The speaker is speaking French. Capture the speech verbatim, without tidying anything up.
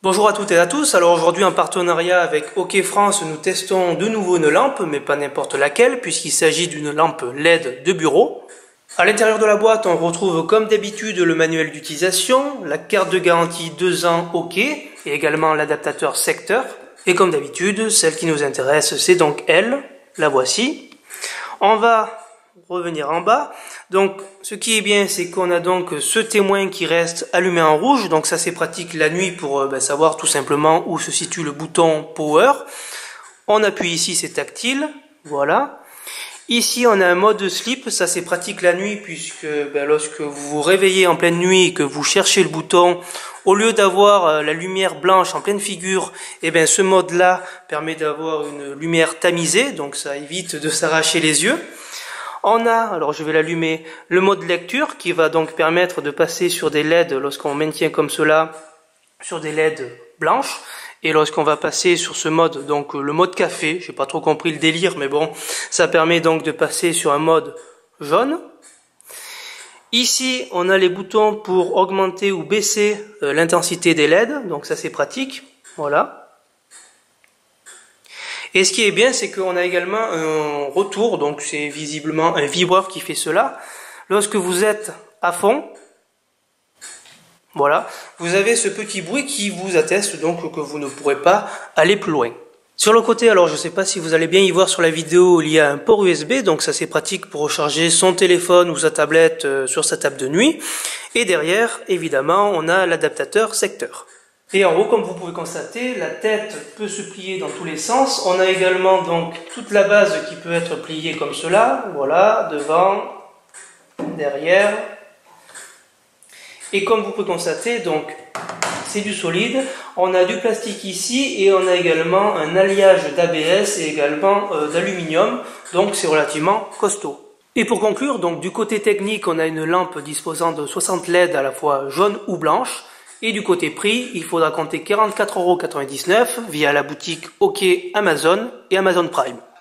Bonjour à toutes et à tous, alors aujourd'hui en partenariat avec OK France, nous testons de nouveau une lampe, mais pas n'importe laquelle, puisqu'il s'agit d'une lampe L E D de bureau. À l'intérieur de la boîte, on retrouve comme d'habitude le manuel d'utilisation, la carte de garantie deux ans OK, et également l'adaptateur secteur. Et comme d'habitude, celle qui nous intéresse, c'est donc elle, la voici. On va revenir en bas. Donc ce qui est bien, c'est qu'on a donc ce témoin qui reste allumé en rouge, donc ça c'est pratique la nuit pour ben, savoir tout simplement où se situe le bouton power. On appuie ici, c'est tactile, voilà. Ici on a un mode sleep, ça c'est pratique la nuit puisque ben, lorsque vous vous réveillez en pleine nuit et que vous cherchez le bouton, au lieu d'avoir la lumière blanche en pleine figure, et bien ce mode là permet d'avoir une lumière tamisée, donc ça évite de s'arracher les yeux. On a, alors je vais l'allumer, le mode lecture qui va donc permettre de passer sur des L E D lorsqu'on maintient comme cela sur des L E D blanches. Et lorsqu'on va passer sur ce mode, donc le mode café, j'ai pas trop compris le délire, mais bon, ça permet donc de passer sur un mode jaune. Ici, on a les boutons pour augmenter ou baisser euh, l'intensité des L E D, donc ça c'est pratique, voilà. Et ce qui est bien, c'est qu'on a également un retour, donc c'est visiblement un vibreur qui fait cela. Lorsque vous êtes à fond, voilà, vous avez ce petit bruit qui vous atteste donc que vous ne pourrez pas aller plus loin. Sur le côté, alors je ne sais pas si vous allez bien y voir sur la vidéo, il y a un port U S B, donc ça c'est pratique pour recharger son téléphone ou sa tablette sur sa table de nuit. Et derrière, évidemment, on a l'adaptateur secteur. Et en haut, comme vous pouvez constater, la tête peut se plier dans tous les sens. On a également donc toute la base qui peut être pliée comme cela. Voilà, devant, derrière. Et comme vous pouvez constater, donc c'est du solide. On a du plastique ici et on a également un alliage d'A B S et également euh, d'aluminium. Donc c'est relativement costaud. Et pour conclure, donc du côté technique, on a une lampe disposant de soixante L E D à la fois jaune ou blanche. Et du côté prix, il faudra compter quarante-quatre euros quatre-vingt-dix-neuf via la boutique OK Amazon et Amazon Prime.